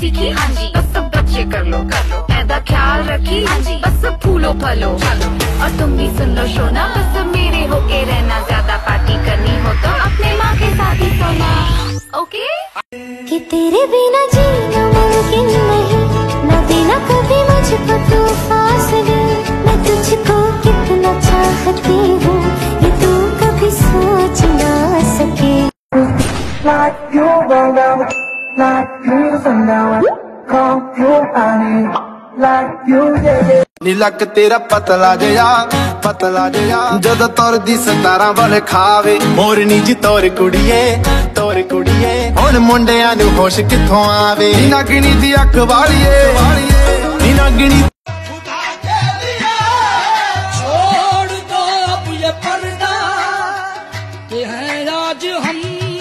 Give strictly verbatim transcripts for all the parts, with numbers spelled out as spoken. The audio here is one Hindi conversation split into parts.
सीखी, हाँ जी बस सब बच्चे कर लो कर लो, ऐदा ख्याल रखी, हाँ जी बस सब फूलो फलो चलो। और तुम भी सुन लो शोना, बस सब मेरे होके रहना, ज्यादा पार्टी करनी हो तो अपने माँ के साथ ही सोना, ओके। कि तेरे बिना जीना मुमकिन नहीं, न देना कभी मुझको तू फासले, मैं तुझको कितना चाहती हूँ ये तू कभी सोच ना सके। Like you roll down, like you sundown, call you honey, like you yeah yeah। नी लक तेरा पतला जया पतला जया, जद तोर दी सतारा वाले खावे, मोरनी जी तोर कुड़िए तोर कुड़िए, हुण मुंडियां नू होश किथों आवे, नी नागनी दी अख वालिए नी नागनी। छोड़ दो अब ये पर्दा, ये है आज हम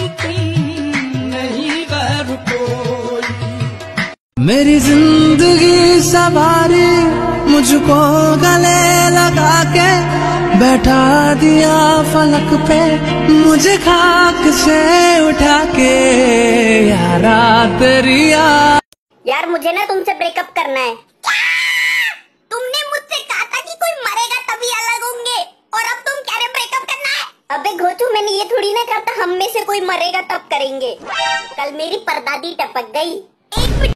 मेरी जिंदगी सवारी मुझको गले लगा के, बैठा दिया फलक पे मुझे खाक से उठा के, यारा तेरी यार मुझे ना तुमसे ब्रेकअप करना है। तुमने मुझसे कहा था कि कोई मरेगा तभी अलग होंगे, और अब तुम कह रहे ब्रेकअप करना है। अबे घोचू, मैंने ये थोड़ी ना कहा था हम में से कोई मरेगा तब करेंगे। कल मेरी परदादी टपक गई, एक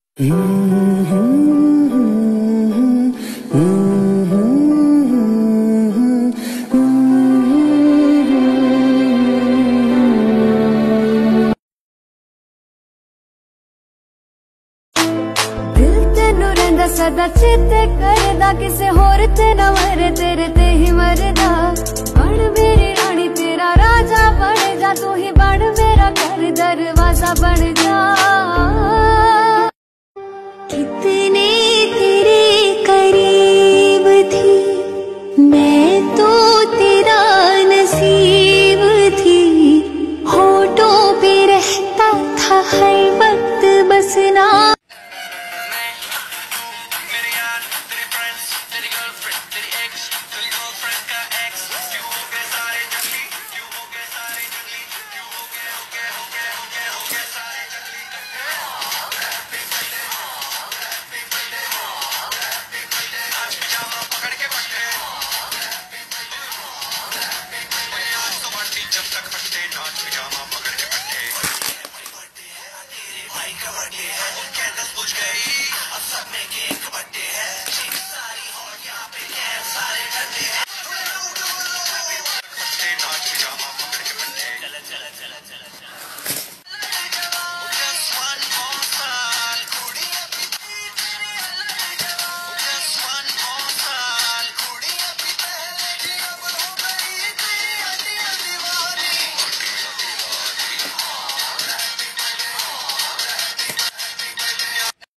सदा चिते करदा, किसे होर ते न मरे तेरे ते ही मरदा, बन मेरी रानी तेरा राजा बन जा, तू ही बन मेरा घर दरवाजा बन जा। कितने तेरे करीब थी मैं तो तेरा नसीब थी, होठों पे रहता था हर वक्त बसना। Buj gayi, ab sab mein